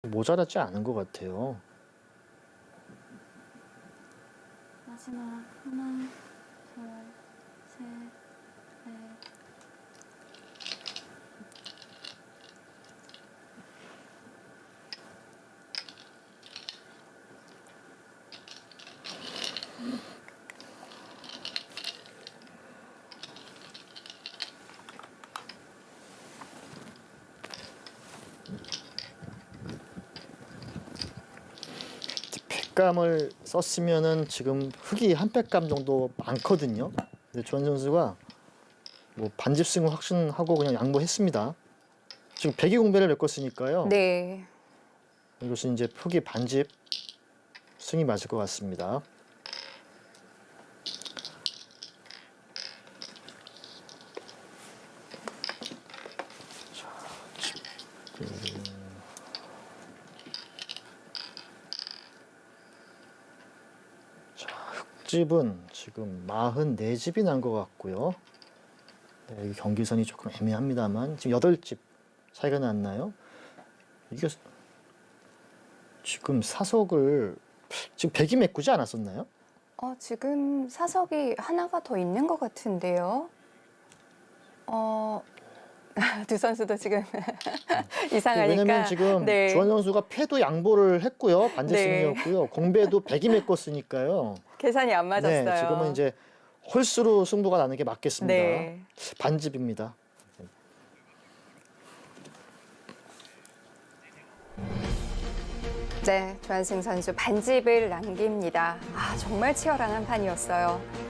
모자라지 않은 것 같아요. 마지막 하나, 둘, 셋, 넷. 팩감을 썼으면은 지금 흙이 한 팩감 정도 많거든요. 근데 조한 선수가 뭐 반집승을 확신하고 그냥 양보했습니다. 지금 배기 공배를 메꿨으니까요. 네. 이것은 이제 흙이 반집 승이 맞을 것 같습니다. 흙집은 지금 44집이 난 것 같고요. 네, 여기 경계선이 조금 애매합니다만 지금 8집 차이가 났나요? 이게 지금 사석을 지금 백이 메꾸지 않았었나요? 지금 사석이 하나가 더 있는 것 같은데요. 두 선수도 지금 이상하니까. 왜냐면 지금 네. 주한 선수가 패도 양보를 했고요. 반대승이었고요. 공배도 백이 메꿨으니까요. 계산이 안 맞았어요. 네, 지금은 이제 홀수로 승부가 나는 게 맞겠습니다. 네. 반집입니다. 네, 조한승 선수 반집을 남깁니다. 정말 치열한 한 판이었어요.